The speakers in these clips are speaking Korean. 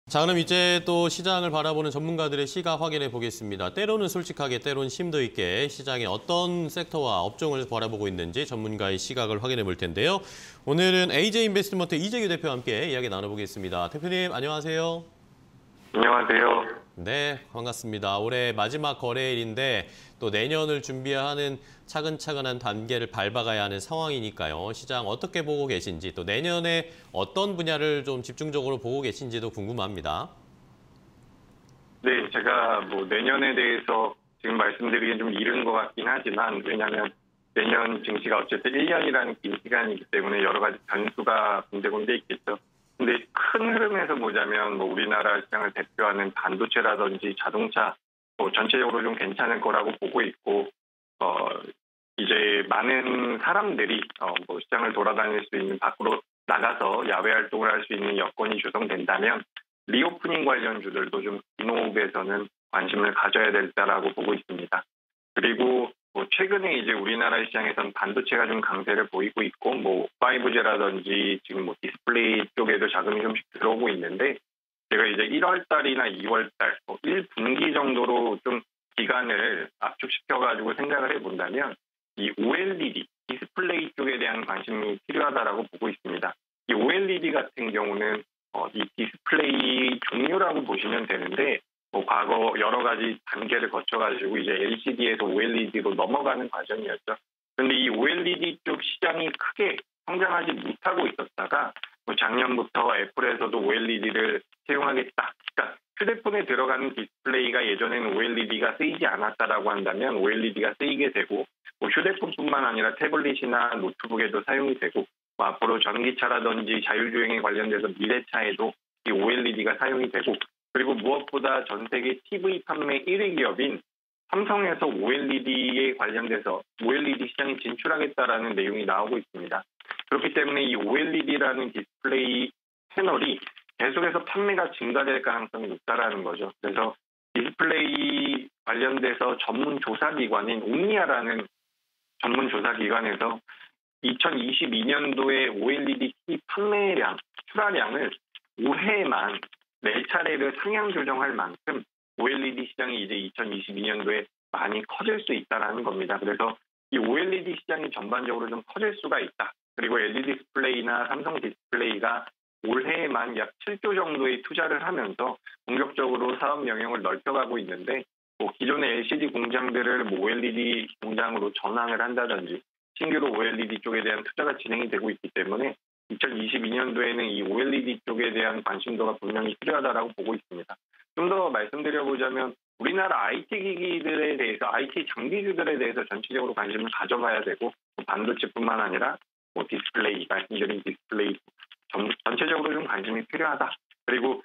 자, 그럼 이제 또 시장을 바라보는 전문가들의 시각 확인해 보겠습니다. 때로는 솔직하게, 때로는 심도 있게 시장의 어떤 섹터와 업종을 바라보고 있는지 전문가의 시각을 확인해 볼 텐데요. 오늘은 AJ인베스트먼트 이재규 대표와 함께 이야기 나눠보겠습니다. 대표님, 안녕하세요. 안녕하세요. 네, 반갑습니다. 올해 마지막 거래일인데 또 내년을 준비하는 차근차근한 단계를 밟아가야 하는 상황이니까요. 시장 어떻게 보고 계신지 또 내년에 어떤 분야를 좀 집중적으로 보고 계신지도 궁금합니다. 네, 제가 내년에 대해서 지금 말씀드리긴 좀 이른 것 같긴 하지만, 왜냐하면 내년 증시가 어쨌든 1년이라는 긴 시간이기 때문에 여러 가지 변수가 군데군데 있겠죠. 근데 큰 흐름에서 보자면 우리나라 시장을 대표하는 반도체라든지 자동차 전체적으로 좀 괜찮을 거라고 보고 있고, 이제 많은 사람들이 시장을 돌아다닐 수 있는, 밖으로 나가서 야외 활동을 할 수 있는 여건이 조성된다면 리오프닝 관련주들도 좀 기노업에서는 관심을 가져야 될다라고 보고 있습니다. 그리고 최근에 이제 우리나라 시장에서는 반도체가 좀 강세를 보이고 있고, 5G라든지 지금 디스플레이 쪽에도 자금이 좀씩 들어오고 있는데, 제가 이제 1월 달이나 2월 달, 1분기 정도로 좀 기간을 압축시켜가지고 생각을 해본다면, 이 OLED, 디스플레이 쪽에 대한 관심이 필요하다라고 보고 있습니다. 이 OLED 같은 경우는 이 디스플레이 종류라고 보시면 되는데, 과거 여러 가지 단계를 거쳐가지고 이제 LCD에서 OLED로 넘어가는 과정이었죠. 그런데 이 OLED 쪽 시장이 크게 성장하지 못하고 있었다가 작년부터 애플에서도 OLED를 채용하겠다. 그러니까 휴대폰에 들어가는 디스플레이가 예전에는 OLED가 쓰이지 않았다라고 한다면 OLED가 쓰이게 되고, 휴대폰뿐만 아니라 태블릿이나 노트북에도 사용이 되고, 앞으로 전기차라든지 자율주행에 관련돼서 미래차에도 이 OLED가 사용이 되고, 그리고 무엇보다 전 세계 TV 판매 1위 기업인 삼성에서 OLED에 관련돼서 OLED 시장에 진출하겠다라는 내용이 나오고 있습니다. 그렇기 때문에 이 OLED라는 디스플레이 패널이 계속해서 판매가 증가될 가능성이 높다라는 거죠. 그래서 디스플레이 관련돼서 전문 조사기관인 옴니아라는 전문 조사기관에서 2022년도에 OLED TV 판매량, 출하량을 올해만 4차례를 상향 조정할 만큼 OLED 시장이 이제 2022년도에 많이 커질 수 있다는 겁니다. 그래서 이 OLED 시장이 전반적으로 좀 커질 수가 있다. 그리고 LED 디스플레이나 삼성 디스플레이가 올해에만 약 7조 정도의 투자를 하면서 본격적으로 사업 영역을 넓혀가고 있는데, 기존의 LCD 공장들을 OLED 공장으로 전환을 한다든지 신규로 OLED 쪽에 대한 투자가 진행이 되고 있기 때문에 2022년도에는 이 OLED 쪽에 대한 관심도가 분명히 필요하다고 보고 있습니다. 좀 더 말씀드려보자면 우리나라 IT 기기들에 대해서, IT 장비주들에 대해서 전체적으로 관심을 가져봐야 되고, 반도체뿐만 아니라 디스플레이, 말씀드린 디스플레이 전체적으로 좀 관심이 필요하다. 그리고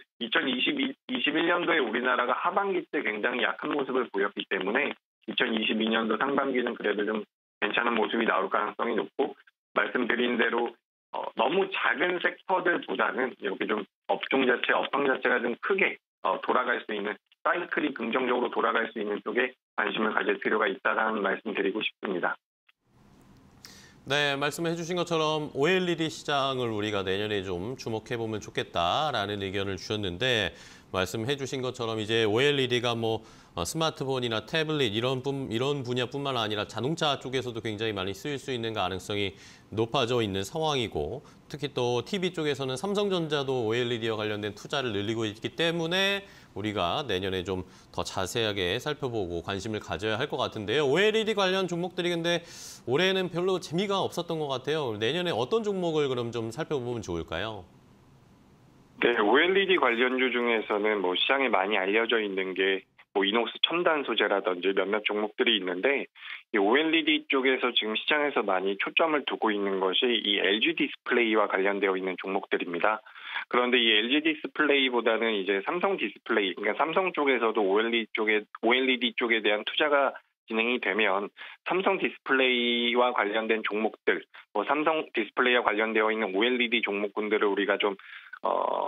2021년도에 우리나라가 하반기 때 굉장히 약한 모습을 보였기 때문에 2022년도 상반기는 그래도 좀 괜찮은 모습이 나올 가능성이 높고, 말씀드린 대로 너무 작은 섹터들보다는 이렇게 좀 업종 자체, 업황 자체가 좀 크게 돌아갈 수 있는, 사이클이 긍정적으로 돌아갈 수 있는 쪽에 관심을 가질 필요가 있다는 말씀 드리고 싶습니다. 네, 말씀해 주신 것처럼 OLED 시장을 우리가 내년에 좀 주목해보면 좋겠다라는 의견을 주셨는데, 말씀해 주신 것처럼 이제 OLED가 스마트폰이나 태블릿 이런 분야뿐만 아니라 자동차 쪽에서도 굉장히 많이 쓰일 수 있는 가능성이 높아져 있는 상황이고, 특히 또 TV 쪽에서는 삼성전자도 OLED와 관련된 투자를 늘리고 있기 때문에 우리가 내년에 좀 더 자세하게 살펴보고 관심을 가져야 할 것 같은데요. OLED 관련 종목들이 근데 올해는 별로 재미가 없었던 것 같아요. 내년에 어떤 종목을 그럼 좀 살펴보면 좋을까요? 네, OLED 관련주 중에서는 시장에 많이 알려져 있는 게 이녹스 첨단 소재라든지 몇몇 종목들이 있는데, 이 OLED 쪽에서 지금 시장에서 많이 초점을 두고 있는 것이 이 LG 디스플레이와 관련되어 있는 종목들입니다. 그런데 이 LG 디스플레이보다는 이제 삼성 디스플레이, 그러니까 삼성 쪽에서도 OLED 쪽에 대한 투자가 진행이 되면 삼성 디스플레이와 관련된 종목들, 삼성 디스플레이와 관련되어 있는 OLED 종목군들을 우리가 좀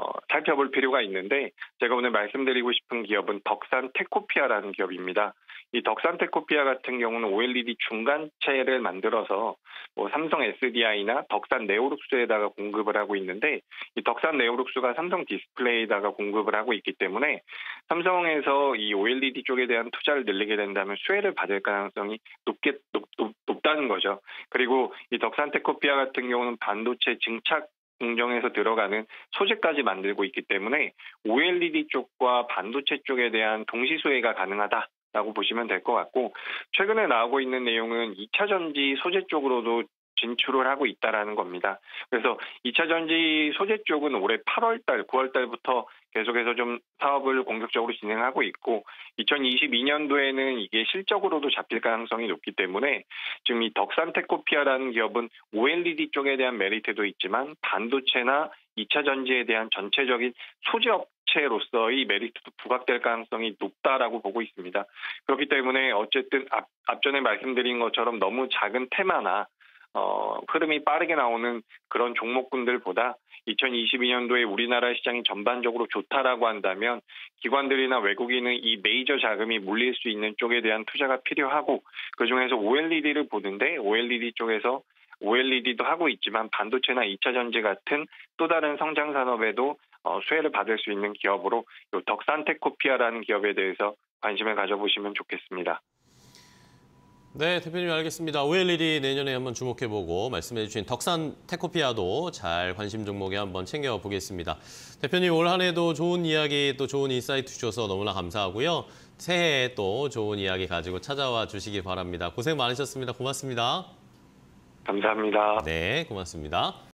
살펴볼 필요가 있는데, 제가 오늘 말씀드리고 싶은 기업은 덕산 테코피아라는 기업입니다. 이 덕산테코피아 같은 경우는 OLED 중간체를 만들어서 뭐 삼성 SDI나 덕산 네오룩스에다가 공급을 하고 있는데 이 덕산 네오룩스가 삼성 디스플레이에다가 공급을 하고 있기 때문에 삼성에서 이 OLED 쪽에 대한 투자를 늘리게 된다면 수혜를 받을 가능성이 높다는 거죠. 그리고 이 덕산테코피아 같은 경우는 반도체 증착 공정에서 들어가는 소재까지 만들고 있기 때문에 OLED 쪽과 반도체 쪽에 대한 동시 수혜가 가능하다라고 보시면 될 것 같고, 최근에 나오고 있는 내용은 2차 전지 소재 쪽으로도 진출을 하고 있다라는 겁니다. 그래서 2차 전지 소재 쪽은 올해 8월 달, 9월 달부터 계속해서 좀 사업을 공격적으로 진행하고 있고 2022년도에는 이게 실적으로도 잡힐 가능성이 높기 때문에 지금 이 덕산테코피아라는 기업은 OLED 쪽에 대한 메리트도 있지만 반도체나 2차 전지에 대한 전체적인 소재 업체로서의 메리트도 부각될 가능성이 높다라고 보고 있습니다. 그렇기 때문에 어쨌든 앞전에 말씀드린 것처럼 너무 작은 테마나 흐름이 빠르게 나오는 그런 종목군들보다 2022년도에 우리나라 시장이 전반적으로 좋다라고 한다면 기관들이나 외국인은 이 메이저 자금이 몰릴 수 있는 쪽에 대한 투자가 필요하고, 그중에서 OLED를 보는데 OLED 쪽에서 OLED도 하고 있지만 반도체나 2차 전지 같은 또 다른 성장 산업에도 수혜를 받을 수 있는 기업으로 이 덕산테코피아라는 기업에 대해서 관심을 가져보시면 좋겠습니다. 네, 대표님 알겠습니다. OLED 내년에 한번 주목해보고 말씀해 주신 덕산테코피아도 잘 관심 종목에 한번 챙겨보겠습니다. 대표님 올 한 해도 좋은 이야기 또 좋은 인사이트 주셔서 너무나 감사하고요. 새해에 또 좋은 이야기 가지고 찾아와 주시기 바랍니다. 고생 많으셨습니다. 고맙습니다. 감사합니다. 네, 고맙습니다.